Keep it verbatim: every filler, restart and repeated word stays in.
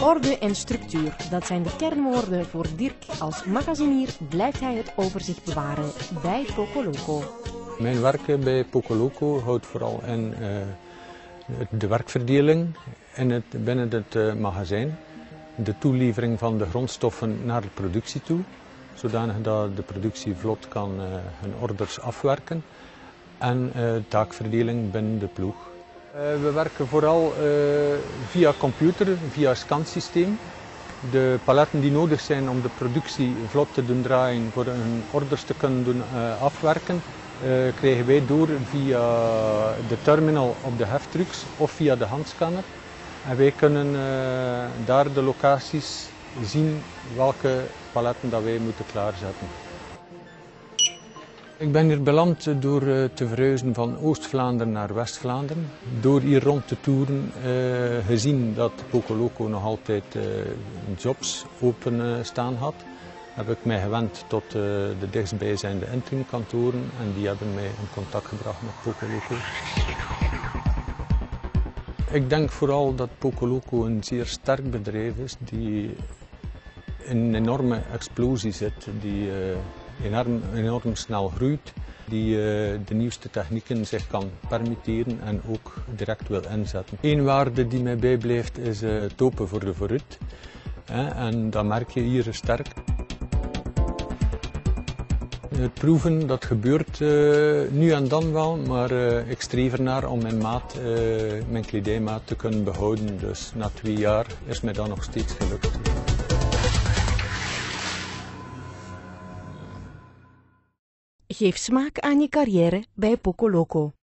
Orde en structuur, dat zijn de kernwoorden voor Dirk. Als magasinier blijft hij het overzicht bewaren bij Pocoloco. Mijn werk bij Pocoloco houdt vooral in uh, de werkverdeling in het, binnen het uh, magazijn. De toelevering van de grondstoffen naar de productie toe, zodanig dat de productie vlot kan uh, hun orders afwerken. En uh, taakverdeling binnen de ploeg. Uh, we werken vooral uh, via computer, via scansysteem. De paletten die nodig zijn om de productie vlot te doen draaien, voor hun orders te kunnen doen uh, afwerken, uh, krijgen wij door via de terminal op de heftrucks of via de handscanner. En wij kunnen uh, daar de locaties zien welke paletten dat wij moeten klaarzetten. Ik ben hier beland door uh, te verhuizen van Oost-Vlaanderen naar West-Vlaanderen. Door hier rond te toeren, uh, gezien dat Pocoloco nog altijd uh, jobs open uh, staan had, heb ik mij gewend tot uh, de dichtstbijzijnde interimkantoren en die hebben mij in contact gebracht met Pocoloco. Ik denk vooral dat Pocoloco een zeer sterk bedrijf is die in een enorme explosie zit, die uh, enorm, enorm snel groeit, die uh, de nieuwste technieken zich kan permitteren en ook direct wil inzetten. Eén waarde die mij bijblijft is uh, het open voor de vooruit. Hè, en dat merk je hier sterk. Het proeven, dat gebeurt uh, nu en dan wel, maar uh, ik streef ernaar om mijn maat, uh, mijn kledijmaat te kunnen behouden. Dus na twee jaar is mij dat nog steeds gelukt. Geef smaak aan je carrière bij Pocoloco.